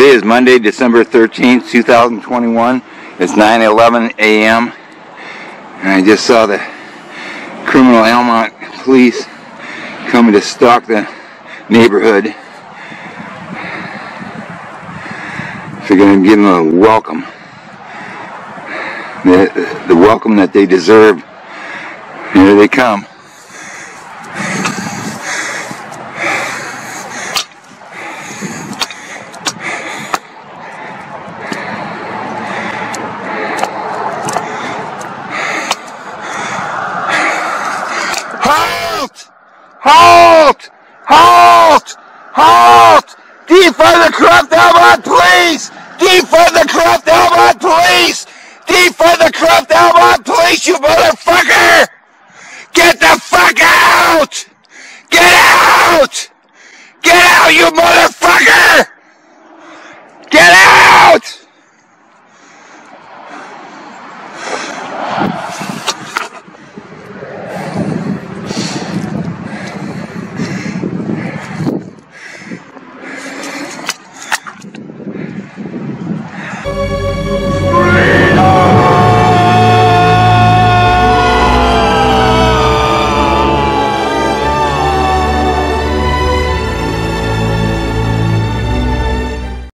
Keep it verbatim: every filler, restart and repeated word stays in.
Today is Monday, December thirteenth, two thousand twenty-one. It's nine eleven a m and I just saw the criminal Almont police coming to stalk the neighborhood. Figured I'd give them a welcome. The, the welcome that they deserve. Here they come. Halt! Halt! Halt! Halt! Defund the corrupt Almont police! Defund the corrupt Almont police! Defund the corrupt Almont police, you motherfucker! Get the fuck out! Get out! Get out, you motherfucker! Get out!